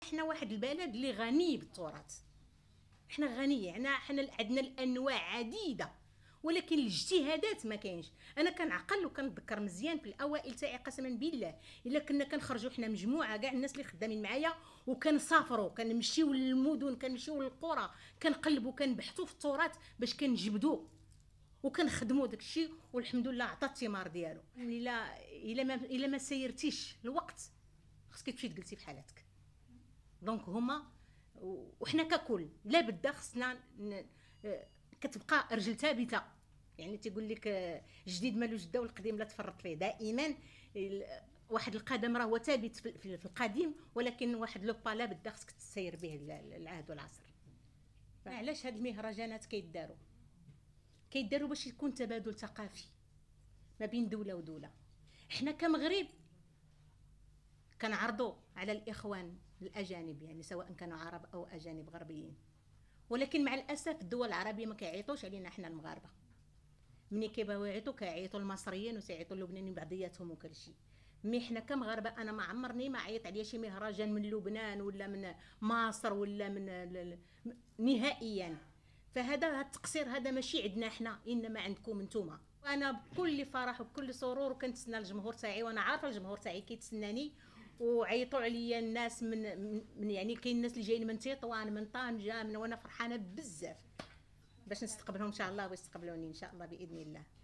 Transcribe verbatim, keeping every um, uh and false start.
احنا واحد البلد اللي غني بالتراث، احنا غنية، يعني احنا عندنا الانواع عديده، ولكن الاجتهادات ما كاينش. انا كنعقل وكنتذكر مزيان في الاوائل تاعي قسما بالله الا كنا كنخرجوا حنا مجموعه كاع الناس اللي خدامين معايا وكنسافروا كنمشيو للمدن كنمشيو للقرى كنقلبوا كنبحثوا في التراث باش كنجبدوه وكنخدموا داك الشيء، والحمد لله عطى الثمار ديالو. الا الا ما الا ما سيرتيش الوقت خصك تمشي تجلسي في حالاتك. دونك هما وحنا ككل لا بد خصنا كتبقى رجل ثابته، يعني تيقول لك جديد مالو جده والقديم لا تفرط فيه. دائما واحد القدم راه هو ثابت في القديم، ولكن واحد لو با لا بد خصك تسير به العهد والعصر. علاش هاد المهرجانات كيداروا؟ كيداروا باش يكون تبادل ثقافي ما بين دوله ودوله. حنا كمغرب كنعرضوا على الاخوان الاجانب، يعني سواء كانوا عرب او اجانب غربيين، ولكن مع الاسف الدول العربيه ما كيعيطوش علينا حنا المغاربه. ملي كيبغيو يعيطوا كيعيطوا المصريين وتيعيطوا اللبنانيين بعضياتهم وكل شيء. مي حنا كمغاربه انا ما عمرني ما عيط عليا شي مهرجان من لبنان ولا من مصر ولا من نهائيا. فهذا التقصير هذا ماشي عندنا حنا، انما عندكم نتوما. وانا بكل فرح وبكل سرور وكنتسنى الجمهور تاعي، وانا عارفه الجمهور تاعي كيتسناني. وعيطوا عليا الناس من, من يعني كاين الناس اللي جايين من تطوان من طنجه من، وانا فرحانه بزاف باش نستقبلهم ان شاء الله ويستقبلوني ان شاء الله باذن الله.